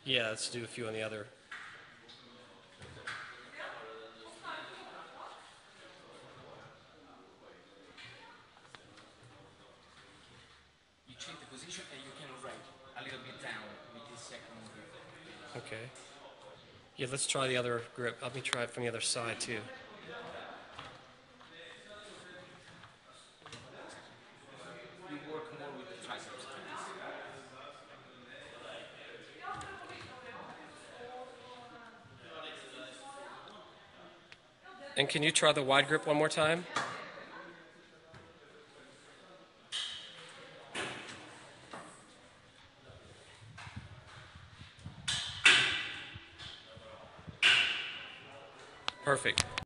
Yeah, let's do a few on the other. You change the position and you can write a little bit down with this second grip. Okay. Yeah, let's try the other grip. Let me try it from the other side too. You work more with the triceps. And can you try the wide grip one more time? Perfect.